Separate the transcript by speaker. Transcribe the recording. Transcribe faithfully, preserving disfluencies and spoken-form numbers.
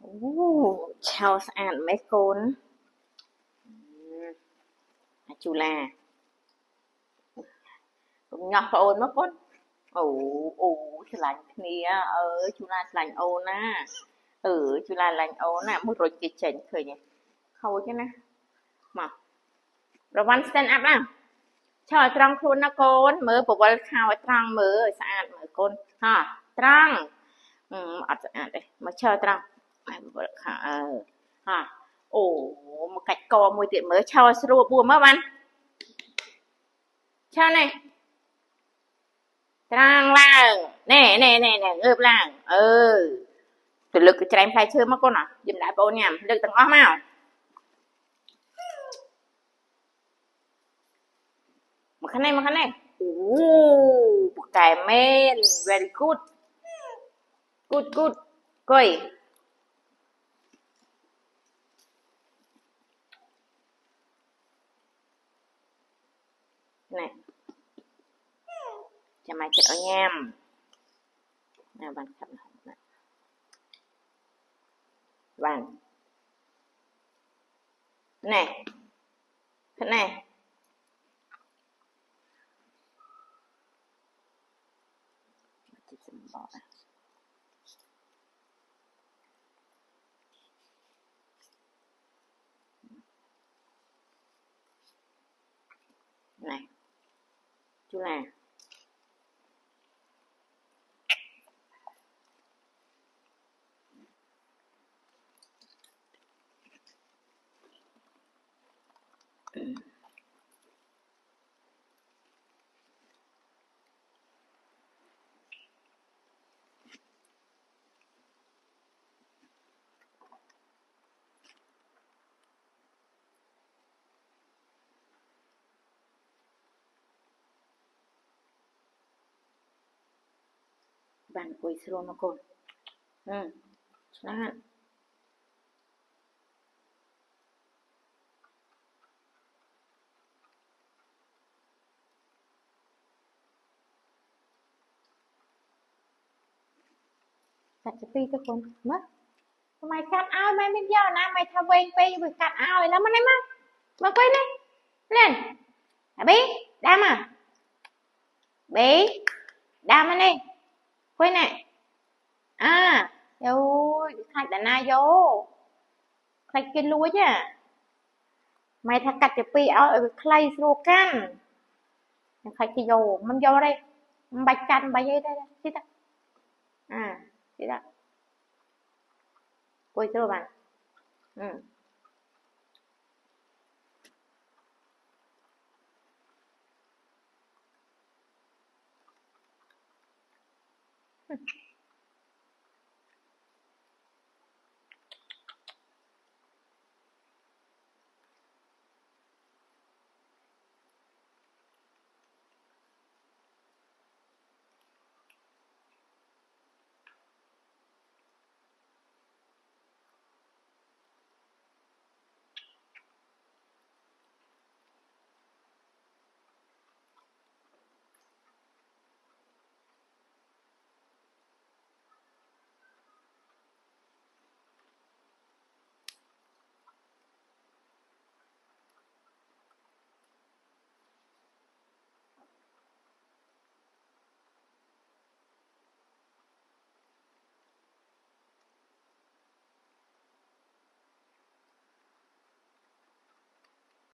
Speaker 1: Ồ, chào sạn mấy con. Ừm, à, chú là cũng ngọc ôn mất con. Ồ, ồ, chú lành kia ơi, chú là lành ôn á. Ừ, chú là lành ôn á, một rồi kì chỉnh khởi nhỉ. Khâu chứ nè. Mà, rồi văn stand up á. Cho trăng khuôn nó con, mơ bộ bật khao trăng mơ sạn mơ con. Ha, trăng. Ừ, ọt sạn đây, mà chờ trăng. Ai bộ bật khao, ờ. Ha. Ồ, một cách co mùi tiện mới cho sửa bùa mất văn. Cho này. Trang lang nè nè nè nè ngợp lang ừ từ lực cái trái phải chưa mất con à dùm lại bộ nhầm lực tầng óm nào một khăn này một khăn này uh một cái men very good good good coi này cho mày chết ở nhầm nào bạn khắp bạn này thế này này chú là bạn quỳ siro nó con ừ đó cắt cho pi cho con mất mày cắt ao mày bây giờ nè mày thao quen pi với cắt ao rồi nó mà này mà mà quên đi lên à bé đam à bé đam anh đi quên nè à ôi khách đã na vô khách kia lúa chứ mày thà cắt cho pi ao clay rô can khách kia vô mình vô đây bạch chăn bạch đây đây đây ta à chị đó quay chưa bạn ừ